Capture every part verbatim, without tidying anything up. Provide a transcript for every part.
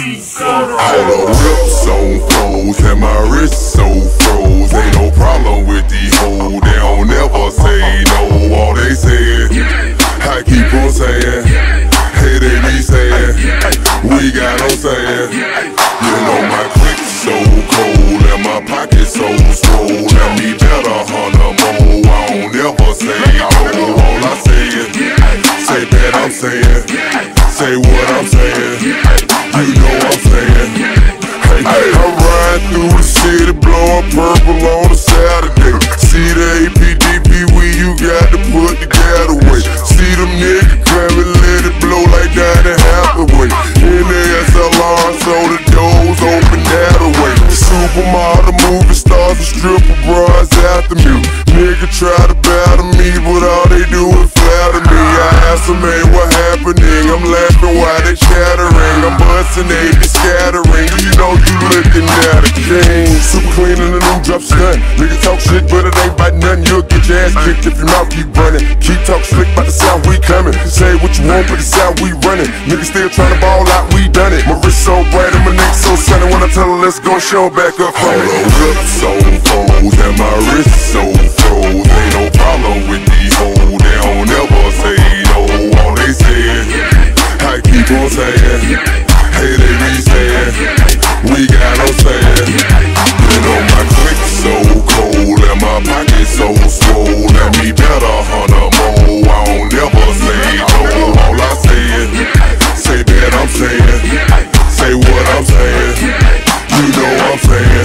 All the whips on froze and my wrist so froze. Ain't no problem with these hoes, they don't never say no. All they say, I keep on saying, hey, they be saying, we got no saying. You know my click so cold and my pocket so swole. Let me bet a hundred more, I don't never say no. All I say is, say that I'm saying, say what I'm saying, you know I'm saying. Hey, hey, I ride through the city blowing purple on a Saturday. See the A P D P, we you got to put the gas away. See them niggas clamming, let it blow like Danny Hathaway. In the S L R, so the doors open that away. Supermodel, movie stars, and stripper bras after me. Nigga try to battle me, but all they do is flatter me. I ask them, hey, what happening? I'm laughing while they chattering. I'm busting, they be scattering. You know you looking at a king. Super clean in the new drop stunt. Nigga talk shit, but it ain't about nothing. You'll get your ass kicked if your mouth keep running. Keep talk slick about the sound we coming. Say what you want, but the sound we running. Niggas still trying to ball out, we done it. My wrist so bright and my neck so sunny. When I tell her let's go, show back up for me. All the whips so froze and my wrist so froze. Ain't no problem with these hoes, they don't never say no. All they say, I keep on saying, hey, they be saying, we got no saying. You know my click so cold and my pocket so swole. Let me bet a hundred more, I don't never say no. All I say is, say that I'm saying, say what I'm saying, you know I'm saying.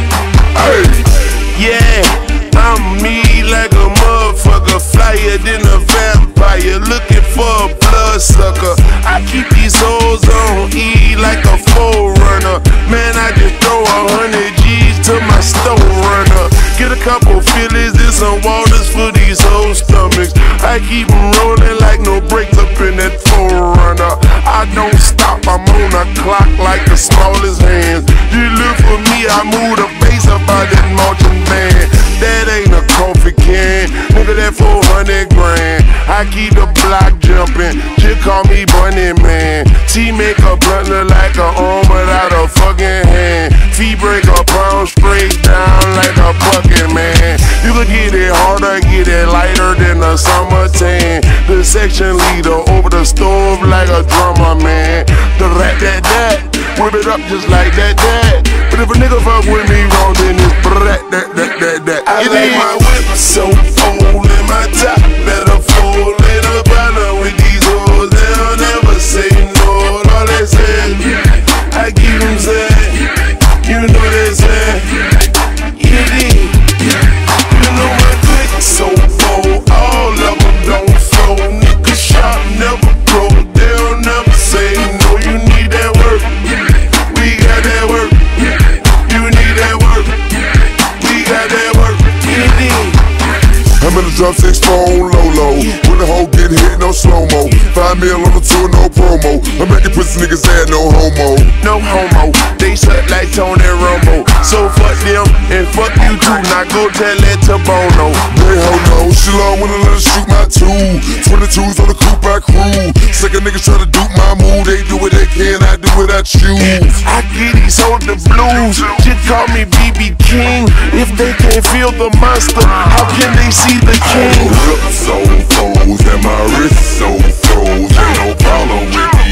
Hey, yeah, I'm me like a motherfucker, flyer than a vampire, looking for a bloodsucker. I keep these hoes on E like a forerunner. Man, I just throw a hundred G's to my store runner. Get a couple Phillies and some waters for these whole stomachs. I keep them rolling like no brakes up in that forerunner. I don't stop, I'm on a clock like the smallest hands. You look for me, I move the bass up out that marching band. That ain't a coffee can, nigga, that four hundred grand. I keep the block jumping, just call me Bunny Man. T make a blunt look like a arm without a fucking hand. Feet break a pound straight down like a bucket, man. You can get it harder, get it lighter than a summer tan. The section leader over the stove like a drummer, man. The rat that that, whip it up just like that that. But if a nigga fuck with me wrong, then it's brat that that that that. I you like my whip so full and my top better fold. Ain't a problem with these hoes, they'll never say no. All they say, I keep them saying, you know they say, you dig. You know my click so full, all of them don't flow. Nigga shop never pro, they'll never say no. You need that work, we got that work. You need that work, we got that work. You dig. I'm in the drum six phone low low, with the hoe getting hit, no slow mo. Five mil on the tour, no promo. I'm making pussy niggas sad, no homo. No homo, they suck like Tony Romo. So fuck them and fuck you too. Now go tell that to Bono. They hoe no, she love when I let her shoot my two. twenty-twos on the coupe I crew. Second niggas try to dupe my mood. They do what they can, I do what I choose. I get these on the blues, just call me B B King. If they can't feel the monster, how can they see the king? All the whips so froze and my wrist so froze. Ain't no problem with me.